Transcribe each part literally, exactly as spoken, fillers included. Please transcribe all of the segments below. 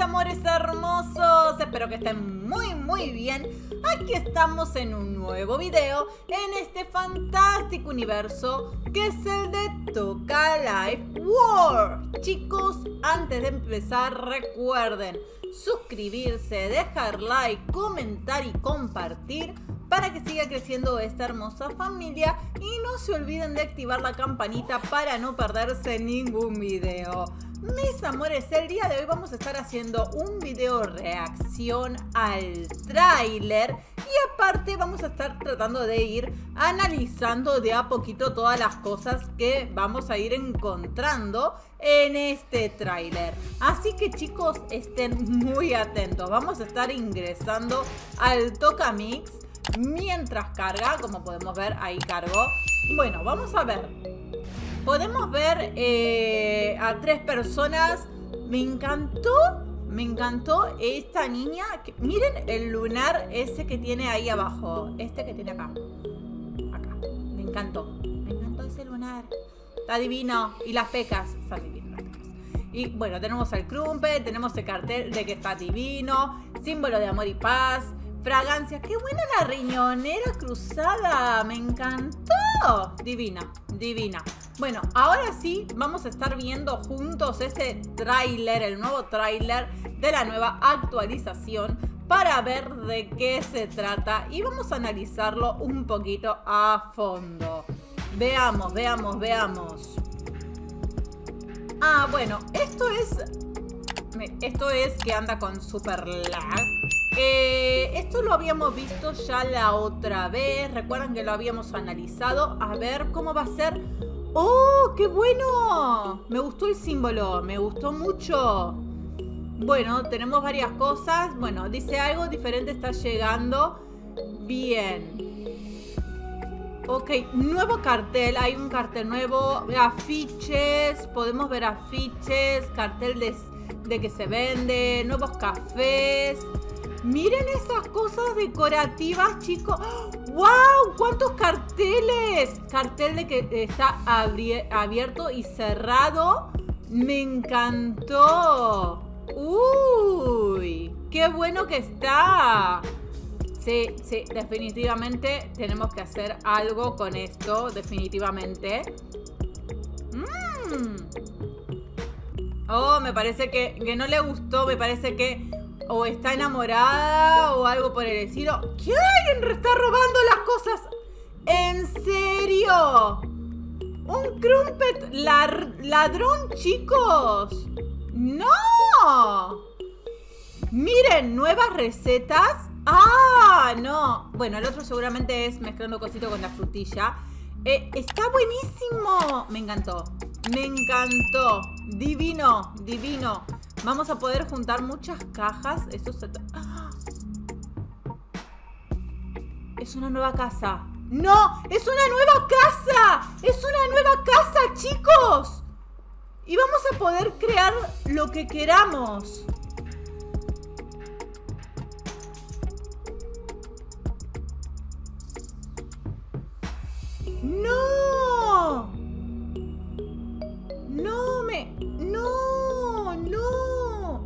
amores hermosos, espero que estén muy muy bien. Aquí estamos en un nuevo video en este fantástico universo que es el de Toca Life World. Chicos, antes de empezar recuerden suscribirse, dejar like, comentar y compartir para que siga creciendo esta hermosa familia, y no se olviden de activar la campanita para no perderse ningún video. Mis amores, el día de hoy vamos a estar haciendo un video reacción al tráiler y aparte vamos a estar tratando de ir analizando de a poquito todas las cosas que vamos a ir encontrando en este tráiler. Así que chicos, estén muy atentos. Vamos a estar ingresando al Tocamix mientras carga, como podemos ver, ahí cargó. Bueno, vamos a ver. Podemos ver eh, a tres personas. Me encantó, me encantó esta niña. Que, miren el lunar ese que tiene ahí abajo. Este que tiene acá. Acá. Me encantó. Me encantó ese lunar. Está divino. Y las pecas. Están divinas las pecas. Y bueno, tenemos el Crumpet. Tenemos el cartel de que está divino. Símbolo de amor y paz. Fragancia. ¡Qué buena la riñonera cruzada! ¡Me encantó! Divina, divina. Bueno, ahora sí vamos a estar viendo juntos este tráiler, el nuevo tráiler de la nueva actualización, para ver de qué se trata y vamos a analizarlo un poquito a fondo. Veamos, veamos, veamos. Ah, bueno, esto es... Esto es que anda con super lag. Eh, esto lo habíamos visto ya la otra vez. Recuerdan que lo habíamos analizado. A ver cómo va a ser. ¡Oh, qué bueno! Me gustó el símbolo, me gustó mucho. Bueno, tenemos varias cosas. Bueno, dice algo diferente está llegando. Bien. Ok, nuevo cartel. Hay un cartel nuevo. Afiches. Podemos ver afiches. Cartel de, de que se vende. Nuevos cafés. Miren esas cosas decorativas, chicos. ¡Wow! ¡Cuántos carteles! Cartel de que está abierto y cerrado. ¡Me encantó! ¡Uy! ¡Qué bueno que está! Sí, sí, definitivamente tenemos que hacer algo con esto. Definitivamente. ¡Mmm! Oh, me parece que, que no le gustó. Me parece que... o está enamorada o algo por el estilo. ¿Qué? ¿Alguien está robando las cosas? ¿En serio? ¿Un Crumpet ladrón, chicos? ¡No! Miren, nuevas recetas. ¡Ah, no! Bueno, el otro seguramente es mezclando cosito con la frutilla. Eh, está buenísimo. Me encantó. Me encantó. Divino, divino. Vamos a poder juntar muchas cajas. Esto se... ¡Ah! Es una nueva casa. ¡No! ¡Es una nueva casa! ¡Es una nueva casa, chicos! Y vamos a poder crear lo que queramos. ¡No! ¡No me... ¡No! ¡No!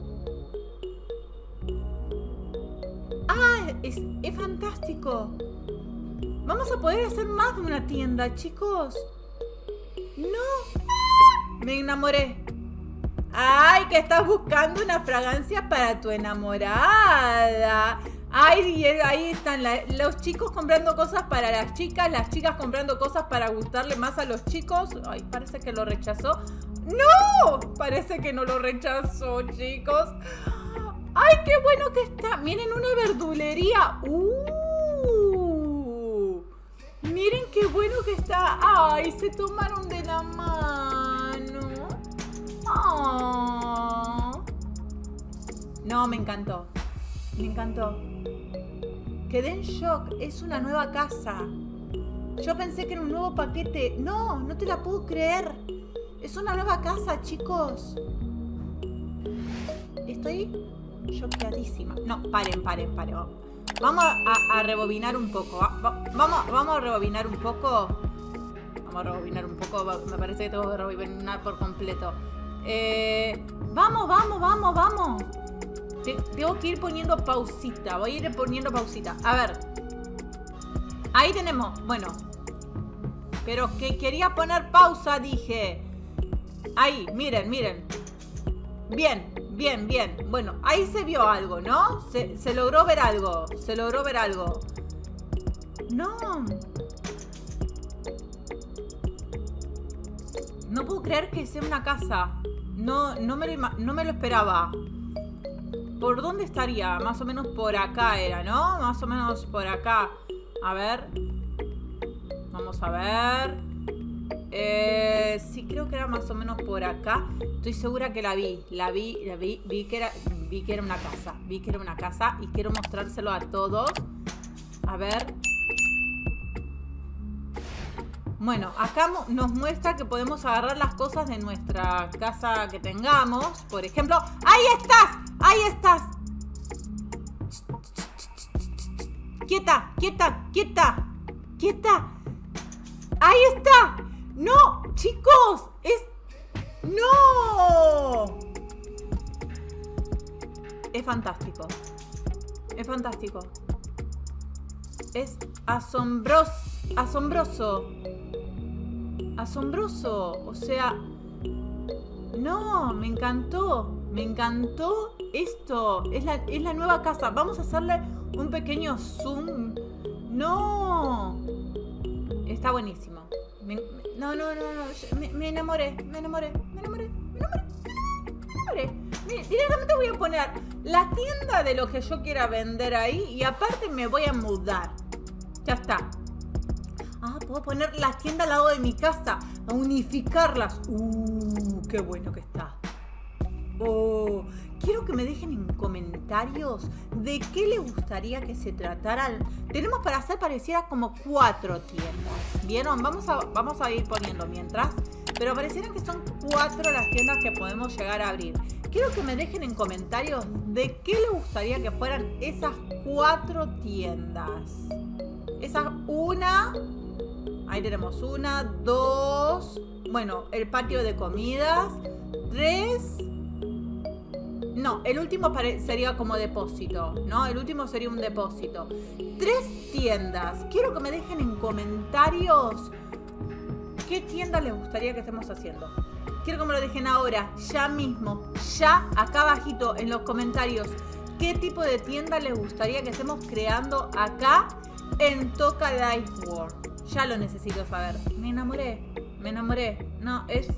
¡Ah! Es, es fantástico. Vamos a poder hacer más de una tienda, chicos. ¡No! Me enamoré. ¡Ay! Que estás buscando una fragancia para tu enamorada. ¡Ay! Ahí están la, los chicos comprando cosas para las chicas. Las chicas comprando cosas para gustarle más a los chicos. ¡Ay! Parece que lo rechazó. ¡No! Parece que no lo rechazó, chicos. ¡Ay, qué bueno que está! Miren, una verdulería. ¡Uh! Miren qué bueno que está. ¡Ay, se tomaron de la mano! ¡Oh! No, me encantó. Me encantó. Quedé en shock. Es una nueva casa. Yo pensé que era un nuevo paquete. No, no te la puedo creer. Es una nueva casa, chicos. Estoy choqueadísima. No, paren, paren, paren. Vamos a, a rebobinar un poco. Vamos, vamos a rebobinar un poco. Vamos a rebobinar un poco. Me parece que tengo que rebobinar por completo. Eh, Vamos, vamos, vamos, vamos. Te, tengo que ir poniendo pausita. Voy a ir poniendo pausita. A ver. Ahí tenemos. Bueno. Pero que quería poner pausa, dije. Ahí, miren, miren. Bien, bien, bien. Bueno, ahí se vio algo, ¿no? Se, se logró ver algo. Se logró ver algo. No. No puedo creer que sea una casa. No, no me lo, no me lo esperaba. ¿Por dónde estaría? Más o menos por acá era, ¿no? Más o menos por acá. A ver. Vamos a ver. Eh, sí, creo que era más o menos por acá. Estoy segura que la vi. La vi, la vi, vi que era, vi que era una casa. Vi que era una casa y quiero mostrárselo a todos. A ver. Bueno, acá nos muestra que podemos agarrar las cosas de nuestra casa que tengamos. Por ejemplo, ¡ahí estás! ¡Ahí estás! ¡Quieta! ¡Quieta! ¡Quieta! ¡Quieta! ¡Ahí está! ¡No! ¡Chicos! ¡Es... ¡No! Es fantástico. Es fantástico. Es asombroso. Asombroso. Asombroso. O sea... No, me encantó. Me encantó esto. Es la, es la nueva casa. Vamos a hacerle un pequeño zoom. No. Está buenísimo. Me, no, no, no, no. Me, me enamoré. Me enamoré. Me enamoré. Me enamoré. Me enamoré. Mire, directamente voy a poner la tienda de lo que yo quiera vender ahí. Y aparte me voy a mudar. Ya está. Ah, puedo poner la tienda al lado de mi casa. A unificarlas. Uh, qué bueno que está. Oh, quiero que me dejen en comentarios de qué les gustaría que se trataran. Tenemos para hacer pareciera como cuatro tiendas. ¿Vieron? Vamos a, vamos a ir poniendo mientras. Pero parecieran que son cuatro las tiendas que podemos llegar a abrir. Quiero que me dejen en comentarios de qué les gustaría que fueran esas cuatro tiendas. Esa una... Ahí tenemos una, dos... Bueno, el patio de comidas. Tres... No, el último sería como depósito, ¿no? El último sería un depósito. Tres tiendas. Quiero que me dejen en comentarios qué tienda les gustaría que estemos haciendo. Quiero que me lo dejen ahora, ya mismo, ya acá abajito en los comentarios. ¿Qué tipo de tienda les gustaría que estemos creando acá en Toca Life World? Ya lo necesito saber. Me enamoré, me enamoré. No, es...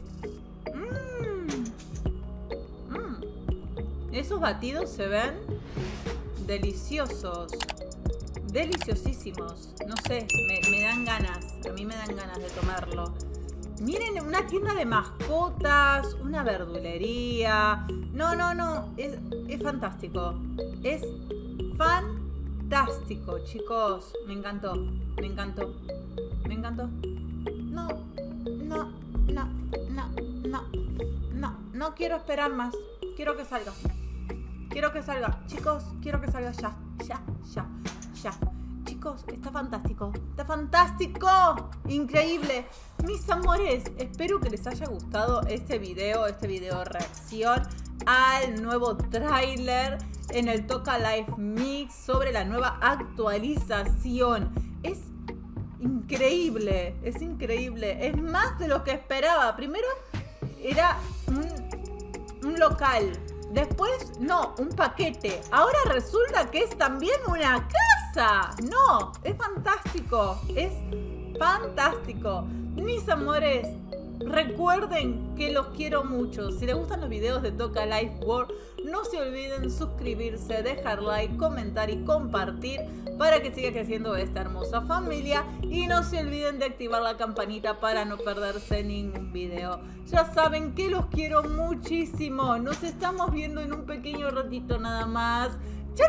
Esos batidos se ven deliciosos. Deliciosísimos. No sé, me, me dan ganas. A mí me dan ganas de tomarlo. Miren, una tienda de mascotas, una verdulería. No, no, no. Es, es fantástico. Es fantástico, chicos. Me encantó. Me encantó. Me encantó. No, no, no, no, no. No, no quiero esperar más. Quiero que salga. Quiero que salga. Chicos, quiero que salga ya. Ya, ya, ya. Chicos, está fantástico. Está fantástico. Increíble. Mis amores, espero que les haya gustado este video, este video reacción al nuevo tráiler en el Toca Life Mix sobre la nueva actualización. Es increíble, es increíble. Es más de lo que esperaba. Primero era un, un local. Después, no, un paquete. Ahora resulta que es también una casa. No, es fantástico. Es fantástico. Mis amores, recuerden que los quiero mucho. Si les gustan los videos de Toca Life World, no se olviden suscribirse, dejar like, comentar y compartir para que siga creciendo esta hermosa familia. Y no se olviden de activar la campanita para no perderse ningún video. Ya saben que los quiero muchísimo. Nos estamos viendo en un pequeño ratito nada más. ¡Chau,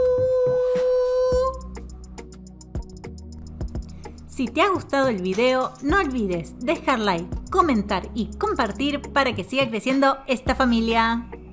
chau! Si te ha gustado el video, no olvides dejar like, comentar y compartir para que siga creciendo esta familia.